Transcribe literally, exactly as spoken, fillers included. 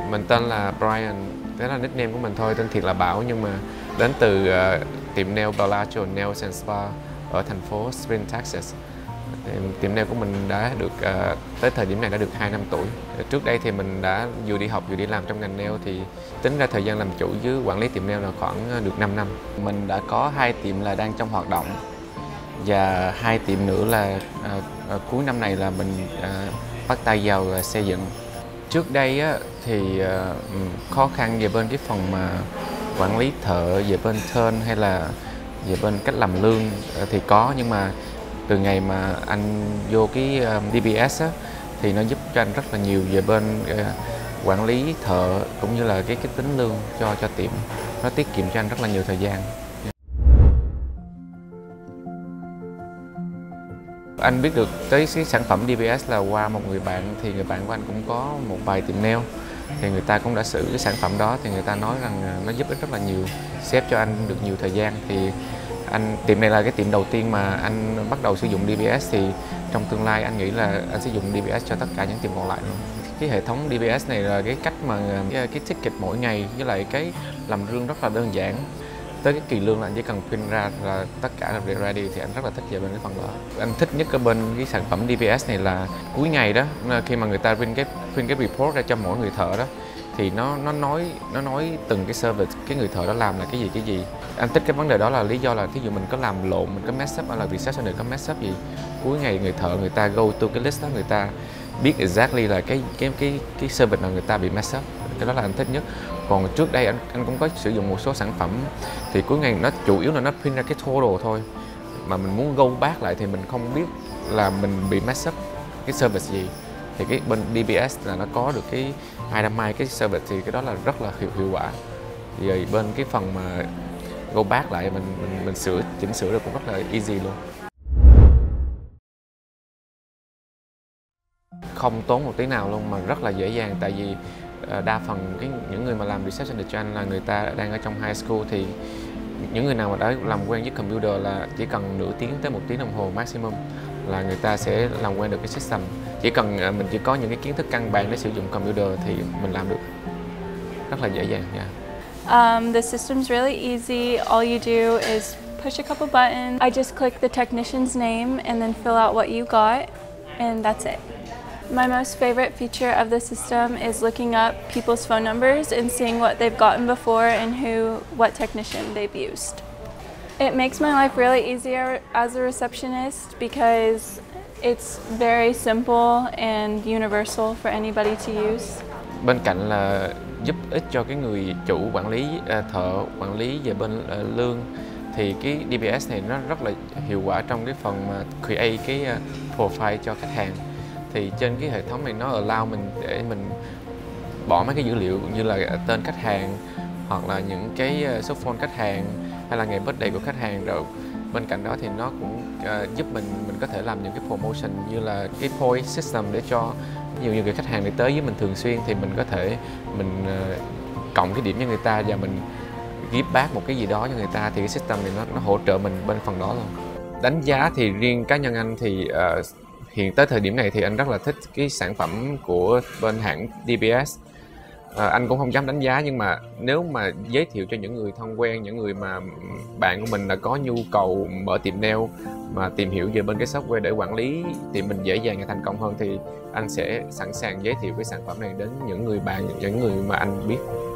Mình tên là Brian, đó là nickname của mình thôi, tên thiệt là Bảo, nhưng mà đến từ uh, tiệm nail Bellagio Nails and Spa ở thành phố Spring, Texas. Tiệm nail của mình đã được uh, tới thời điểm này đã được hai năm tuổi. Trước đây thì mình đã vừa đi học vừa đi làm trong ngành nail, thì tính ra thời gian làm chủ với quản lý tiệm nail là khoảng được năm năm. Mình đã có hai tiệm là đang trong hoạt động, và hai tiệm nữa là uh, uh, cuối năm này là mình uh, bắt tay vào uh, xây dựng. Trước đây á, thì uh, khó khăn về bên cái phần mà quản lý thợ, về bên turn hay là về bên cách làm lương uh, thì có, nhưng mà từ ngày mà anh vô cái uh, đê bê ét á, thì nó giúp cho anh rất là nhiều về bên uh, quản lý thợ cũng như là cái cái tính lương cho cho tiệm. Nó tiết kiệm cho anh rất là nhiều thời gian. Anh biết được tới cái sản phẩm đê bê ét là qua một người bạn, thì người bạn của anh cũng có một vài tiệm nail, thì người ta cũng đã sử cái sản phẩm đó, thì người ta nói rằng nó giúp ích rất là nhiều, save cho anh được nhiều thời gian. Thì anh tiệm này là cái tiệm đầu tiên mà anh bắt đầu sử dụng đê bê ét, thì trong tương lai anh nghĩ là anh sẽ dùng đê bê ét cho tất cả những tiệm còn lại luôn. Cái hệ thống đê bê ét này là cái cách mà cái, cái ticket mỗi ngày với lại cái làm lương rất là đơn giản. Tới cái kỳ lương là anh chỉ cần print ra là tất cả là ready, thì anh rất là thích về bên cái phần đó. Anh thích nhất ở bên cái sản phẩm đê bê ét này là cuối ngày đó, khi mà người ta print cái print cái report ra cho mỗi người thợ đó, thì nó nó nói nó nói từng cái service cái người thợ đó làm là cái gì cái gì. Anh thích cái vấn đề đó là lý do là thí dụ mình có làm lộn, mình có mess up hay là reception có mess up gì, cuối ngày người thợ người ta go to cái list đó, người ta biết exactly là cái cái cái cái service nào người ta bị mess up. Cái đó là anh thích nhất. Còn trước đây anh anh cũng có sử dụng một số sản phẩm, thì cuối ngày nó chủ yếu là nó print ra cái total thôi, mà mình muốn go back lại thì mình không biết là mình bị mess up cái service gì. Thì cái bên đê bê ét là nó có được cái itemize cái service, thì cái đó là rất là hiệu hiệu quả. Rồi bên cái phần mà go back lại mình mình, mình sửa chỉnh sửa được cũng rất là easy luôn. Không tốn một tí nào luôn, mà rất là dễ dàng, tại vì đa phần cái những người mà làm reception cho anh là người ta đang ở trong high school, thì những người nào mà đã làm quen với computer là chỉ cần nửa tiếng tới một tiếng đồng hồ maximum là người ta sẽ làm quen được cái system. Chỉ cần mình chỉ có những cái kiến thức căn bản để sử dụng computer thì mình làm được rất là dễ dàng. Yeah. Um, the system's really easy. All you do is push a couple buttons. I just click the technician's name and then fill out what you got, and that's it. My most favorite feature of the system is looking up people's phone numbers and seeing what they've gotten before and who, what technician they've used. It makes my life really easier as a receptionist because it's very simple and universal for anybody to use. Bên cạnh là giúp ích cho cái người chủ quản lý thợ, quản lý về bên lương, thì cái đê bê ét này nó rất là hiệu quả trong cái phần mà create cái profile cho khách hàng. Thì trên cái hệ thống này nó allow mình để mình bỏ mấy cái dữ liệu như là tên khách hàng, hoặc là những cái số phone khách hàng, hay là ngày birthday của khách hàng. Rồi bên cạnh đó thì nó cũng uh, giúp mình mình có thể làm những cái promotion như là cái point system, để cho nhiều nhiều người khách hàng để tới với mình thường xuyên, thì mình có thể mình uh, cộng cái điểm cho người ta và mình give back một cái gì đó cho người ta, thì cái system này nó nó hỗ trợ mình bên phần đó luôn. Đánh giá thì riêng cá nhân anh thì uh, hiện tới thời điểm này thì anh rất là thích cái sản phẩm của bên hãng đê bê ét. À, anh cũng không dám đánh giá, nhưng mà nếu mà giới thiệu cho những người thân quen, những người mà bạn của mình là có nhu cầu mở tiệm nail mà tìm hiểu về bên cái software để quản lý tiệm mình dễ dàng và thành công hơn, thì anh sẽ sẵn sàng giới thiệu cái sản phẩm này đến những người bạn, những người mà anh biết.